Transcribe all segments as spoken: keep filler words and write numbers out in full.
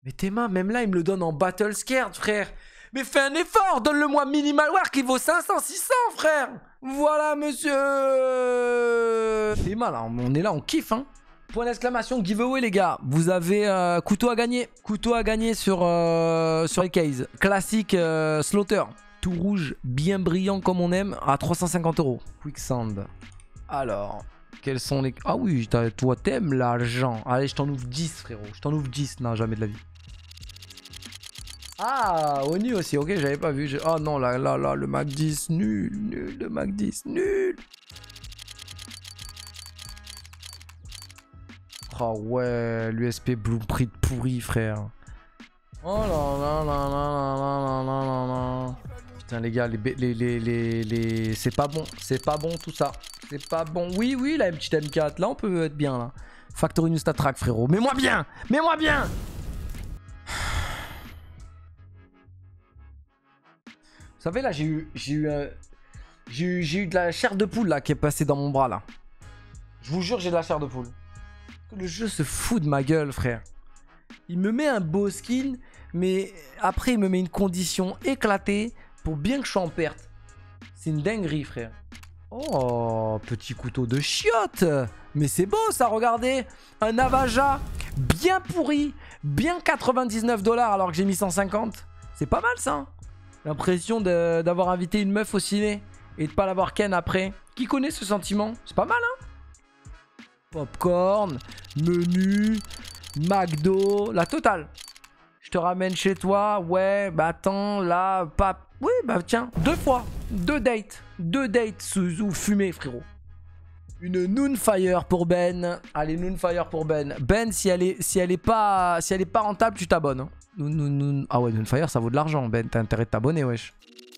Mais tes mains, même là, il me le donne en Battle Scared, frère. Mais fais un effort, donne-le-moi Minimalware qui vaut cinq cents, six cents, frère. Voilà, monsieur. Tes mains, là, on est là, on kiffe, hein. Point d'exclamation, giveaway, les gars. Vous avez euh, couteau à gagner. Couteau à gagner sur, euh, sur les cases. Classique euh, Slaughter. Tout rouge, bien brillant comme on aime, à trois cent cinquante euros. Quicksand. Alors, quels sont les... Ah oui, toi, t'aimes l'argent. Allez, je t'en ouvre dix, frérot. Je t'en ouvre dix. Non, jamais de la vie. Ah, Oni aussi, ok, j'avais pas vu. Oh non, là, là, là, le Mac dix, nul, nul, le Mac dix, nul. Oh ouais, l'U S P Blueprint pourri, frère. Oh là là là là là là là là là. Putain, les gars, les, les, les, les, les... c'est pas bon, c'est pas bon tout ça. C'est pas bon. Oui, oui, la petite M quatre, là, on peut être bien, là. Factory New Stat Track, frérot. Mets-moi bien, mets-moi bien. Vous savez, là, j'ai eu, j'ai eu, euh, j'ai eu, j'ai eu de la chair de poule, là, qui est passée dans mon bras, là. Je vous jure, j'ai de la chair de poule. Le jeu se fout de ma gueule, frère. Il me met un beau skin, mais après, il me met une condition éclatée pour bien que je sois en perte. C'est une dinguerie, frère. Oh, petit couteau de chiotte. Mais c'est beau, ça, regardez. Un Avaja bien pourri, bien quatre-vingt-dix-neuf dollars alors que j'ai mis cent cinquante. C'est pas mal, ça. L'impression d'avoir invité une meuf au ciné et de pas l'avoir ken après. Qui connaît ce sentiment? C'est pas mal, hein? Popcorn, menu, McDo, la totale. Je te ramène chez toi. Ouais, bah attends, là, pas... Oui, bah tiens, deux fois. Deux dates. Deux dates sous fumée, frérot. Une Noonfire pour Ben. Allez, Noonfire pour Ben. Ben, si elle est, si elle est, pas, si elle est pas rentable, tu t'abonnes. Hein. Noon, noon, noon. Ah ouais, Noonfire, ça vaut de l'argent, Ben. T'as intérêt de t'abonner, wesh.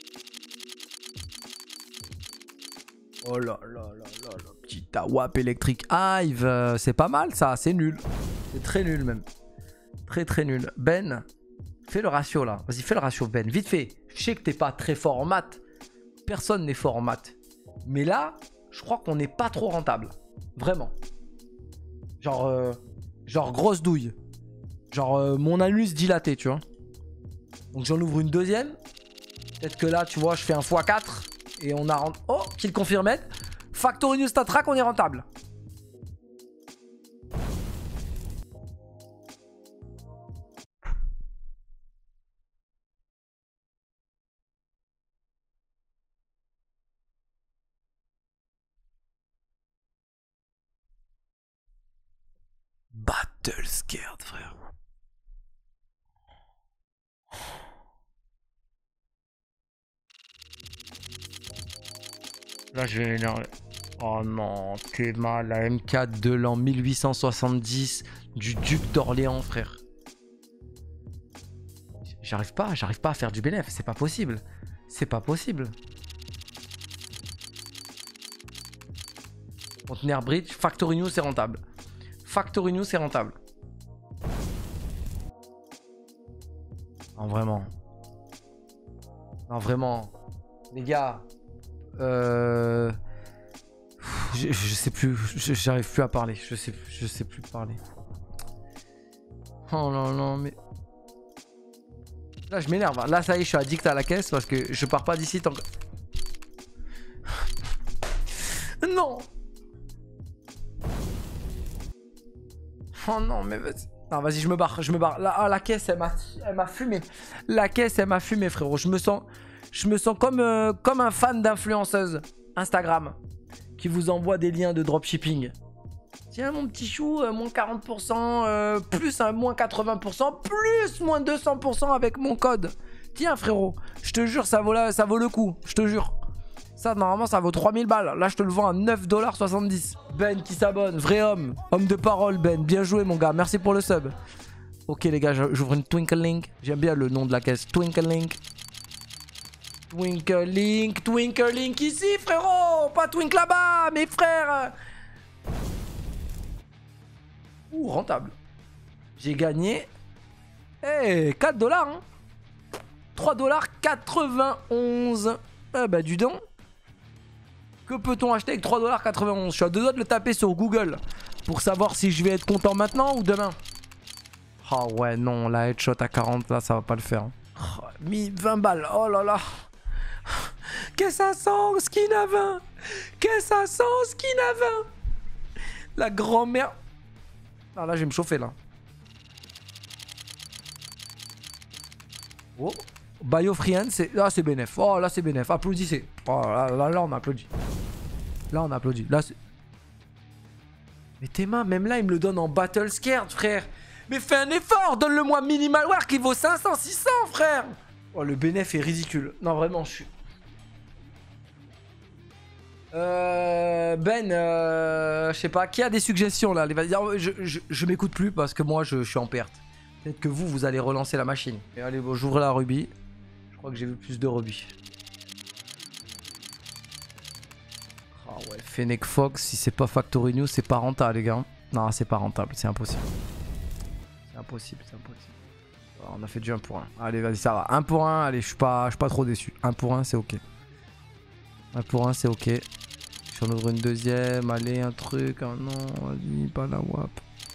Oh là là là là là. Petit Tawap électrique Hive. Euh, c'est pas mal, ça. C'est nul. C'est très nul, même. Très, très nul. Ben, fais le ratio, là. Vas-y, fais le ratio, Ben. Vite fait. Je sais que t'es pas très fort en maths. Personne n'est fort en maths. Mais là, je crois qu'on n'est pas trop rentable. Vraiment. Genre, euh, genre grosse douille. Genre euh, mon anus dilaté, tu vois. Donc j'en ouvre une deuxième. Peut-être que là, tu vois, je fais un fois quatre. Et on a... Rent... Oh, qu'il confirme. Factory New Stat Track, on est rentable. Battle Scared, frère. Là, je vais énerver. Oh non, t'es mal. La M quatre de l'an mille huit cent soixante-dix du duc d'Orléans, frère. J'arrive pas, j'arrive pas à faire du bénéf. C'est pas possible. C'est pas possible. Conteneur Bridge, Factory New, c'est rentable. Factory New, c'est rentable. Non, vraiment. Non, vraiment. Les gars. Euh... Je, je sais plus. J'arrive plus à parler. Je sais, je sais plus parler. Oh non, non, mais... Là, je m'énerve. Là, ça y est, je suis addict à la caisse parce que je pars pas d'ici tant que... Non. Oh non, mais vas-y. Non, vas-y, je me barre, je me barre. La, ah, la caisse, elle m'a fumé. La caisse, elle m'a fumé, frérot. Je me sens, je me sens comme, euh, comme un fan d'influenceuse Instagram qui vous envoie des liens de dropshipping. Tiens, mon petit chou, euh, moins quarante pour cent, euh, plus un moins quatre-vingts pour cent, plus moins deux cents pour cent avec mon code. Tiens, frérot, je te jure, ça vaut, la, ça vaut le coup. Je te jure. Ça, normalement, ça vaut trois mille balles. Là, je te le vends à neuf dollars soixante-dix. Ben qui s'abonne. Vrai homme. Homme de parole, Ben. Bien joué, mon gars. Merci pour le sub. Ok, les gars, j'ouvre une Twinkling. J'aime bien le nom de la caisse. Twinkling. Twinkling. Twinkling ici, frérot. Pas Twink là-bas, mes frères. Ouh, rentable. J'ai gagné. Eh, hey, quatre dollars. Hein. trois dollars quatre-vingt-onze. Eh ben, du don. Que peut-on acheter avec trois dollars quatre-vingt-onze? Je suis à deux doigts de le taper sur Google pour savoir si je vais être content maintenant ou demain. Oh ouais, non, la headshot à quarante, là, ça va pas le faire. Oh, mis vingt balles, oh là là. Qu'est-ce que ça sent, skin à vingt? Qu'est-ce que ça sent, skin à vingt? La grand-mère. Ah là, je vais me chauffer, là. Oh. Biofriend, c'est... Là, c'est bénef. Oh, là, c'est bénef. Applaudissez. Oh, là, là, là, on applaudit. Là, on applaudit. Là, c'est... Mais tes mains, même là, il me le donne en Battle Scared, frère. Mais fais un effort. Donne-le-moi Minimalware qui vaut cinq cents, six cents, frère. Oh, le bénéf est ridicule. Non, vraiment, je suis... Euh, Ben, euh, je sais pas, qui a des suggestions là? Allez, je, je, je m'écoute plus parce que moi je, je suis en perte. Peut-être que vous, vous allez relancer la machine. Et allez, bon, j'ouvre la rubis. Je crois que j'ai vu plus de rubis. Ah oh ouais, Fennec Fox, si c'est pas Factory News, c'est pas rentable, les gars. Non, c'est pas rentable, c'est impossible. C'est impossible, c'est impossible. Alors, on a fait du un pour un. Allez, vas-y, ça va. un pour un, allez, je suis pas, je suis pas trop déçu. un pour un, c'est ok. un pour un, c'est ok. J'en ouvre une deuxième. Allez, un truc. Un non, vas-y, pas la wap.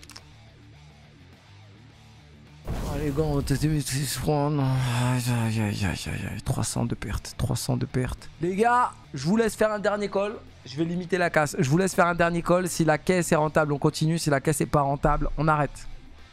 Allez, gars, on va tester mes non. Aïe, aïe, aïe, aïe, aïe. trois cents de pertes. trois cents de pertes. Les gars, je vous laisse faire un dernier call. Je vais limiter la casse. Je vous laisse faire un dernier call. Si la caisse est rentable, on continue. Si la caisse est pas rentable, on arrête.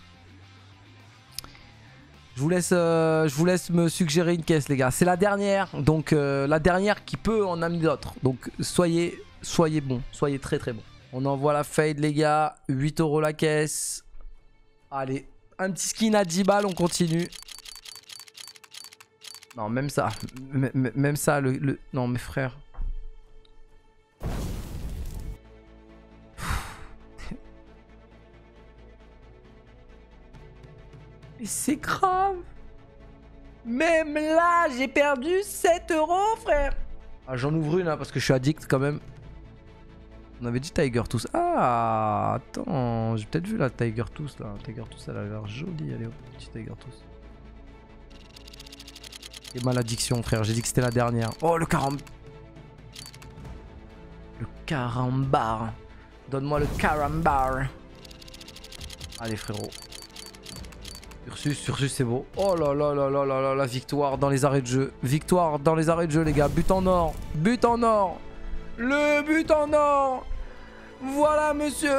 Je vous laisse, euh, je vous laisse me suggérer une caisse, les gars. C'est la dernière. Donc, euh, la dernière qui peut en amener d'autres. Donc, soyez, soyez bons. Soyez très, très bons. On envoie la fade, les gars. huit euros la caisse. Allez. Un petit skin à dix balles, on continue. Non, même ça. M même ça, le, le... Non, mes frères. Mais c'est grave. Même là, j'ai perdu sept euros, frère. Ah, j'en ouvre une, là, parce que je suis addict, quand même. On avait dit Tiger Tooth. Ah, attends, j'ai peut-être vu la Tiger Tooth là. Tiger Tooth, elle a l'air jolie. Allez, hop, petit Tiger Tooth. Et malédiction, frère. J'ai dit que c'était la dernière. Oh, le caram... Le carambar. Donne-moi le carambar. Allez, frérot. Ursus, Ursus, c'est beau. Oh là là là là là là, la victoire dans les arrêts de jeu. Victoire dans les arrêts de jeu, les gars. But en or. But en or. Le but en or. Voilà, monsieur.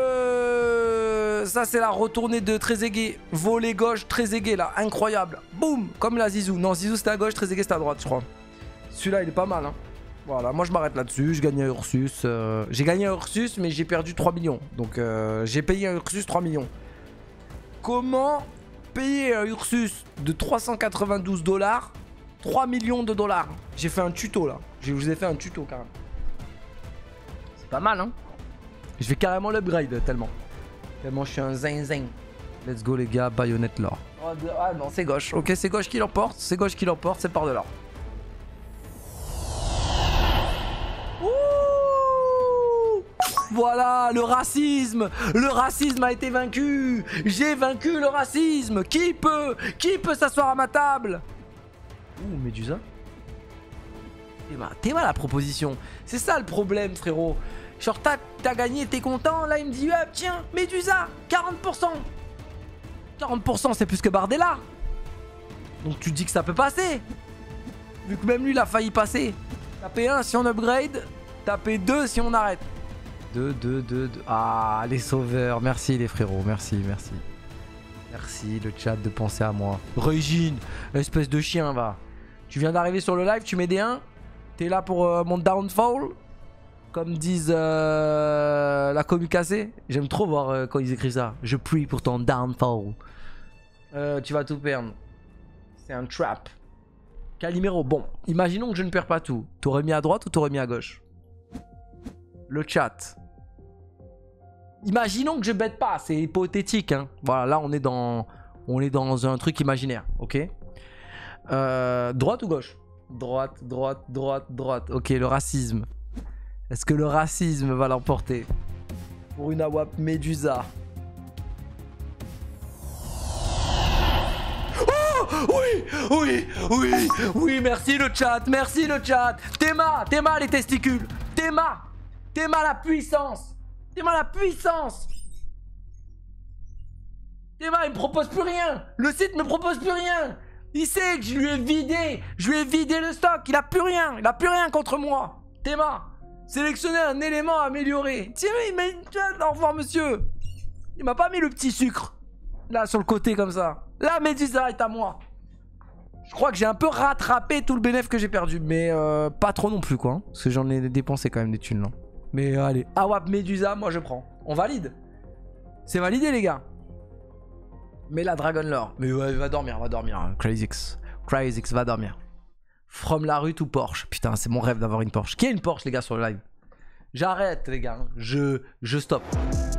Ça, c'est la retournée de Trezeguet. Volet gauche, Trezeguet, là. Incroyable. Boum. Comme la Zizou. Non, Zizou, c'était à gauche, Trezeguet, c'était à droite, je crois. Celui-là, il est pas mal, hein. Voilà, moi, je m'arrête là-dessus. Je gagne un Ursus. Euh... J'ai gagné un Ursus, mais j'ai perdu trois millions. Donc, euh, j'ai payé un Ursus trois millions. Comment payer un Ursus de trois cent quatre-vingt-douze dollars trois millions de dollars? J'ai fait un tuto, là. Je vous ai fait un tuto, quand même. C'est pas mal, hein. Je vais carrément l'upgrade tellement. Tellement je suis un zinzin. Let's go les gars, baïonnette l'or. Oh, ah non, c'est gauche. Ok, c'est gauche qui l'emporte. C'est gauche qui l'emporte, c'est par de là. Voilà, le racisme. Le racisme a été vaincu. J'ai vaincu le racisme. Qui peut Qui peut s'asseoir à ma table? Ouh, Médusa. T'es mal la proposition. C'est ça le problème, frérot. Genre, t'as gagné, t'es content. Là, il me dit, ah, tiens, Médusa, quarante pour cent. quarante pour cent, c'est plus que Bardella. Donc, tu te dis que ça peut passer. Vu que même lui, il a failli passer. Tapez un si on upgrade. Tapez deux si on arrête. deux, deux, deux, deux. Ah, les sauveurs. Merci, les frérots. Merci, merci. Merci, le chat, de penser à moi. Régine, espèce de chien, va. Tu viens d'arriver sur le live, tu mets des un. T'es là pour euh, mon downfall. Comme disent euh, la commu cassée. J'aime trop voir euh, quand ils écrivent ça. Je prie pour ton downfall. Euh, tu vas tout perdre. C'est un trap. Calimero. Bon, imaginons que je ne perds pas tout. T'aurais mis à droite ou t'aurais mis à gauche? Le chat. Imaginons que je bête pas. C'est hypothétique. Hein. Voilà, là on est dans, on est dans un truc imaginaire. Ok. Euh, droite ou gauche? Droite, droite, droite, droite. Ok, le racisme. Est-ce que le racisme va l'emporter? Pour une AWAP Médusa. Oh oui, oui, oui, oui, merci le chat, merci le chat. Théma, Théma les testicules. Théma, Théma la puissance. Théma la puissance. Théma, il me propose plus rien. Le site me propose plus rien. Il sait que je lui ai vidé. Je lui ai vidé le stock. Il a plus rien. Il a plus rien contre moi. Théma, sélectionnez un élément amélioré. Tiens, il m'a... Au revoir, monsieur. Il m'a pas mis le petit sucre. Là, sur le côté, comme ça. La Médusa est à moi. Je crois que j'ai un peu rattrapé tout le bénéfice que j'ai perdu. Mais euh, pas trop non plus, quoi. Hein, parce que j'en ai dépensé quand même des thunes, là. Mais euh, allez. Awap Médusa, moi, je prends. On valide. C'est validé, les gars. Mais la Dragon Lore. Mais ouais, va dormir, va dormir. Hein. CrazyX. CrazyX, va dormir. From la rue to Porsche. Putain, c'est mon rêve d'avoir une Porsche. Qui a une Porsche, les gars, sur le live? J'arrête, les gars. Je, je stoppe.